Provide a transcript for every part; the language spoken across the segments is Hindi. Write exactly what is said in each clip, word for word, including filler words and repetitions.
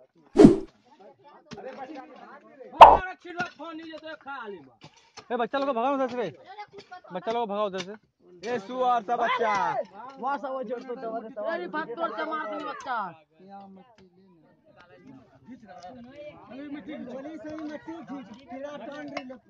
ए बच्चा लोग भगाओ उधर से, बच्चा लोग भगाओ उधर से। ये सुअर सा बच्चा वहां से वो जोड़ तो दवा देता है। अरे भाग तोड़ से मार देनी बच्चा। ये मिट्टी बड़ी सही मिट्टी खींच फिरा टांग रही लोग।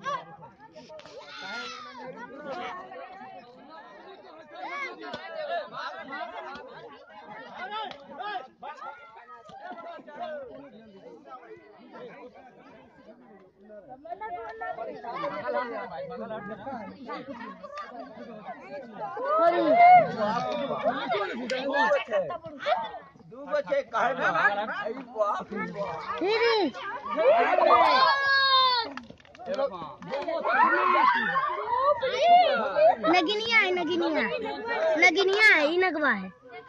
दू बच्चे काहे में नगिनिया है, नगिनिया नगिनिया है, ये नगवा है।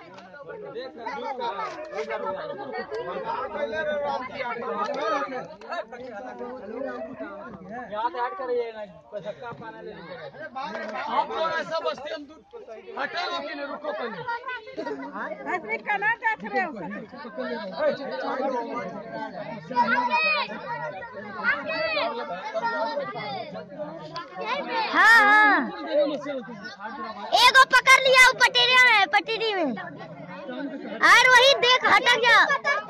याद ऐड करिए ना, धक्का पाना ले लीजिए। आप लोग ऐसा बस्ती हम हटे हो कि नहीं, रुको पहले। ऐसे कना देख रहे हो? हाँ हाँ, एगो पकड़ लिया वो पटेरिया में, पटेरी में। और वही देख हटक जाओ।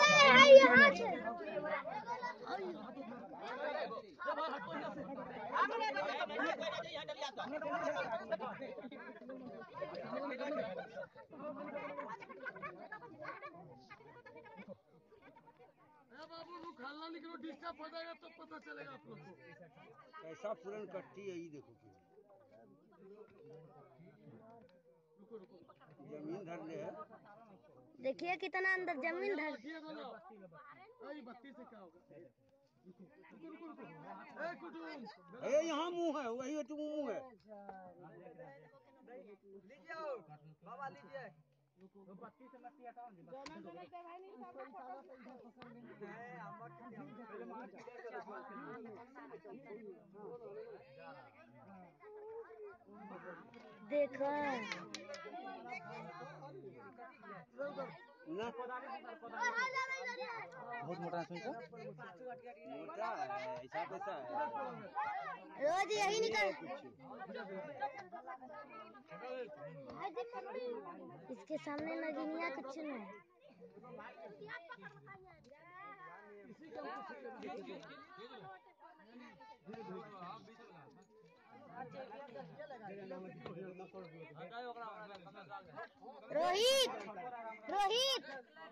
खाना निकलो, डिस्टर्ब हो जाएगा तो पता चलेगा आप लोग को। कैसा पूरन कट्टी है ये देखो। जमीन धर ले है, देखिए कितना अंदर जमीन धर। बत्ती से क्या होगा? ए यहाँ मुंह है, वही तो मुंह है। लीजिए बाबा लीजिए। बत्ती से मत्ती हटाओ। देखो ना बहुत मोटा है, मोटा है, ऐसा कैसा है? रोज यही निकल। इसके सामने नगिनिया कुछ नहीं। रोहित रोहित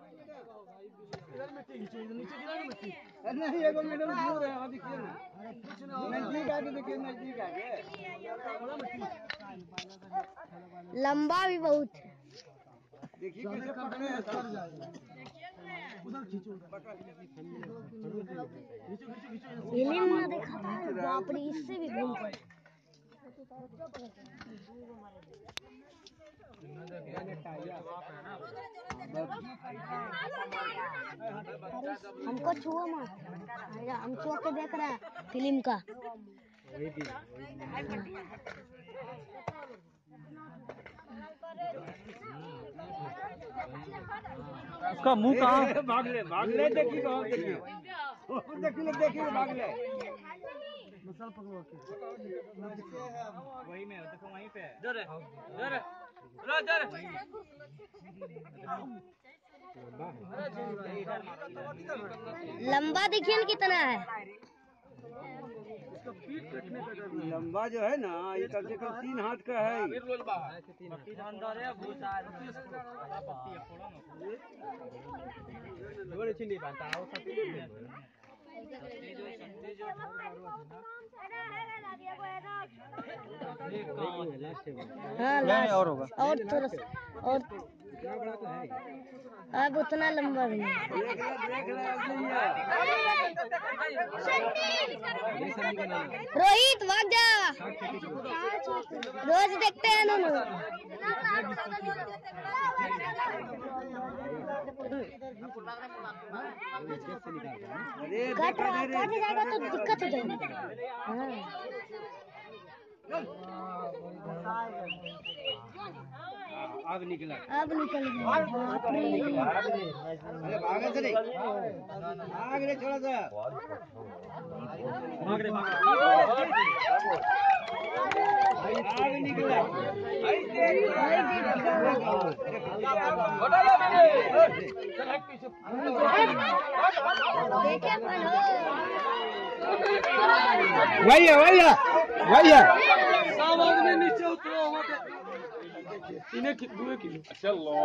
नहीं एगो मैडम दूर है, देखिए ना, नजदीक आके देखिए, नजदीक आके। लंबा भी बहुत है। देखिए कैसे पकड़े हैं सब। उधर खींचो, फिल्म में देखा था, बाप रे, इससे भी घूम पड़े। हमको छुओ मत, हम छुओ के देख रहे हैं फिल्म का। उसका मुंह कहाँ? भाग ले भाग ले, देखिए कहाँ देखिए, देखिए देखिए भाग ले। मसाला पकड़ो के वही में देखो, वहीं पे जर जर जर लंबा देखिए ना कितना है। लंबा जो है ना, ये कम से कम तीन हाथ का है। हाँ लास्ट और होगा, और थोड़ा और अब उतना लंबा भी नहीं। रोहित भाग जा, रोज देखते हैं ना। कट रहा कट जाएगा तो दिक्कत हो जाएगी। अब निकला अब निकल गया बाप रे। अरे भागे से नहीं भाग रे थोड़ा सा भाग रे भाग आग निकला देखे कौन हो भैया भैया भैया सब आदमी नीचे उतरो वहाँ पे तीन दो किलो अच्छा लो लो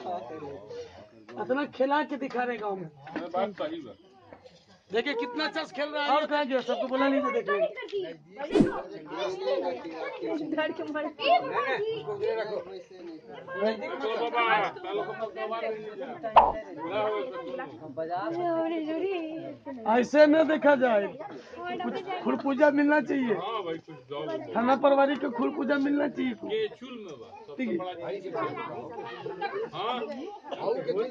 इतना खिला के दिखा रहे गाँव में। लो बात सही है। देखिए कितना चस खेल रहा है। और कहाँ गया सबको बोला नहीं तो देख लेंगे। चलो बाबा तालो को दबा दीजिए। ऐसे न देखा जाए, कुछ खुरपूजा मिलना चाहिए। हां भाई कुछ दो थाना परवारी के खुरपूजा मिलना चाहिए। के चूल में बा सबसे बड़ा चीज हां हो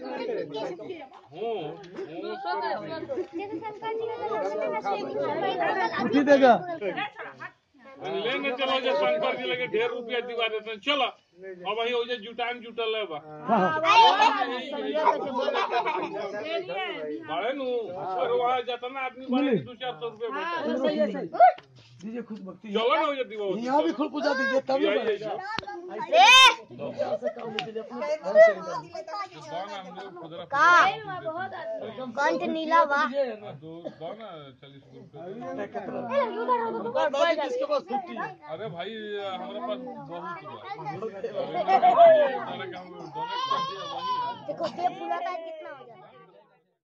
उठी देगा लेने चलो जे शंकर जी लगे ढेर रुपया दिवा देते चलो अब वही हो जे जुटान जुटल है बा बड़े नु और वहां जितना आदमी बड़े दो चार सौ रुपया बैठा दीजिए खुद भक्ति चलो ना हो जे दिवा यहाँ भी खुरपूजा दीजिए तब ये ना ये कंठ नीला बा दो दो ना चालीस रुपया किसके पास छुट्टी है? अरे भाई हमारे पास बहुत हुआ देखो ये पूरा का कितना हो जाता है।